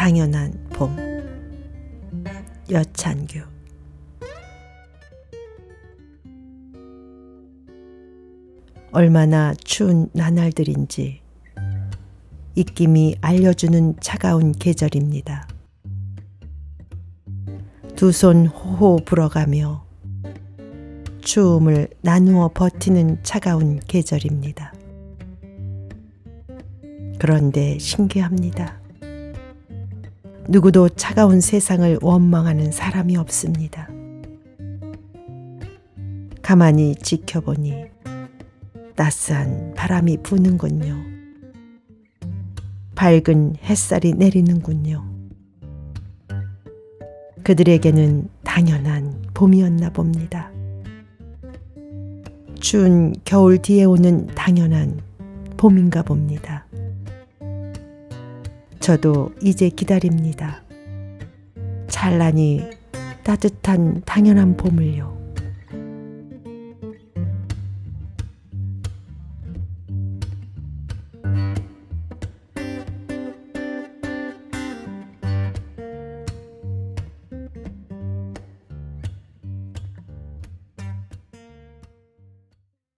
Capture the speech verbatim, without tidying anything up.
당연한 봄. 여찬규. 얼마나 추운 나날들인지 입김이 알려주는 차가운 계절입니다. 두 손 호호 불어가며 추움을 나누어 버티는 차가운 계절입니다. 그런데 신기합니다. 누구도 차가운 세상을 원망하는 사람이 없습니다. 가만히 지켜보니 따스한 바람이 부는군요. 밝은 햇살이 내리는군요. 그들에게는 당연한 봄이었나 봅니다. 추운 겨울 뒤에 오는 당연한 봄인가 봅니다. 저도 이제 기다립니다. 찬란히 따뜻한 당연한 봄을요.